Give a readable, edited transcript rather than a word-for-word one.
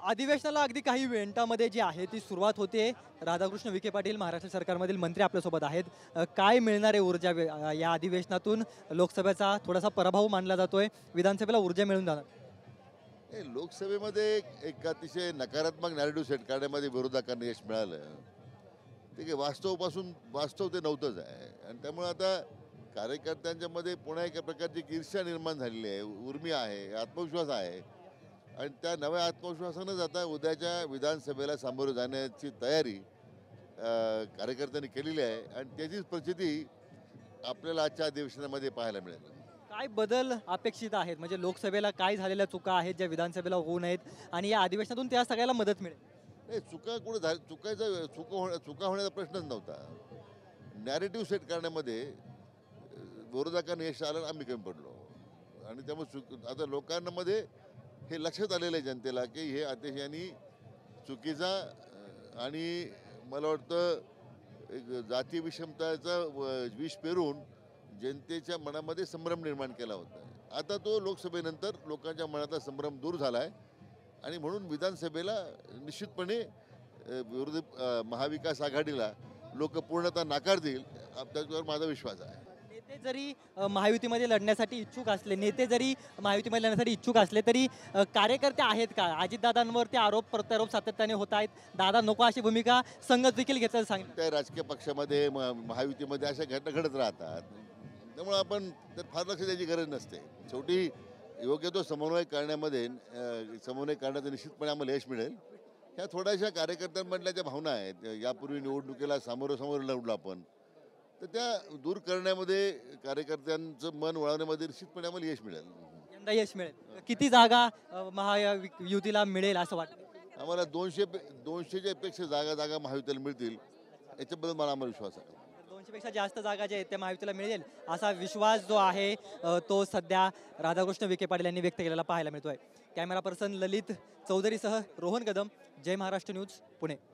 अधिवेशनाला अगदी काही मिनिटांमध्ये जी आहे ती सुरुवात होते. राधाकृष्ण विखे पाटील महाराष्ट्र सरकारमधील मंत्री आपल्यासोबत आहेत. काय मिळणार आहे ऊर्जा या अधिवेशनातून? लोकसभेचा थोडासा पराभव मानला जातोय, विधानसभेला ऊर्जा मिळून जाणार. लोकसभेमध्ये एक अतिशय नकारात्मक नॅरेटिव्ह सेट करण्यामध्ये विरोधकांना यश मिळालं. ते काही वास्तवापासून वास्तव ते नव्हतंच आहे. आणि त्यामुळे आता कार्यकर्त्यांच्यामध्ये पुन्हा एका प्रकारची ईर्ष्या निर्माण झालेली आहे, उर्मी आहे, आत्मविश्वास आहे. आणि त्या नव्या आत्मविश्वासानं आता उद्याच्या विधानसभेला सामोरं जाण्याची तयारी कार्यकर्त्यांनी केलेली आहे. आणि त्याचीच प्रचिती आपल्याला आजच्या अधिवेशनामध्ये पाहायला मिळेल. काय बदल अपेक्षित आहेत? म्हणजे लोकसभेला काय झालेल्या चुका आहेत ज्या विधानसभेला होऊ नयेत आणि या अधिवेशनातून त्या सगळ्याला मदत मिळेल? नाही, चुका कुठं झाली? चुका होण्याचा प्रश्नच नव्हता. नॅरेटिव्ह सेट करण्यामध्ये विरोधकांना यश आलं, आम्ही कमी पडलो. आणि त्यामुळे आता लोकांमध्ये हे लक्षात आलेलं आहे जनतेला की हे अतिशयानी चुकीचा आणि मला वाटतं एक जाती विषमताचा विष पेरून जनतेच्या मनामध्ये संभ्रम निर्माण केला होता. आता तो लोकसभेनंतर लोकांच्या मनातला संभ्रम दूर झाला आहे. आणि म्हणून विधानसभेला निश्चितपणे विरोधी महाविकास आघाडीला लोक पूर्णतः नाकार देईल, त्याच्यावर माझा विश्वास आहे. नेते जरी महायुतीमध्ये लढण्यासाठी इच्छुक असले तरी कार्यकर्ते आहेत का? अजितदादांवरती आरोप प्रत्यारोप सातत्याने होत आहेत. दादा नको अशी भूमिका संघ देखील घेतल्याचं सांगितलं. त्या राजकीय पक्षामध्ये महायुतीमध्ये अशा घटना घडत राहतात. त्यामुळे आपण तर फार लक्ष द्यायची गरज नसते. शेवटी योग्य तो समन्वय करण्याचं निश्चितपणे आम्हाला यश मिळेल. ह्या थोड्याशा कार्यकर्त्यांमधल्या ज्या भावना आहेत, यापूर्वी निवडणुकीला समोर लढलो आपण, तर त्या दूर करण्यामध्ये कार्यकर्त्यांचं मन वळवण्यामध्ये निश्चितपणे आम्हाला यश मिळेल. यंदा यश मिळेल. किती जागा महायुतीला मिळेल असं वाटतं? आम्हाला 200च्या पेक्षा जागा महायुतीला मिळतील, याच्याबद्दल आम्हाला विश्वास आहे. 200 पेक्षा जास्त जागा ज्या आहेत त्या महायुतीला मिळेल असा विश्वास जो आहे तो सध्या राधाकृष्ण विखे पाटील यांनी व्यक्त केलेला पाहायला मिळतोय. कॅमेरा पर्सन ललित चौधरीसह रोहन कदम, जय महाराष्ट्र न्यूज, पुणे.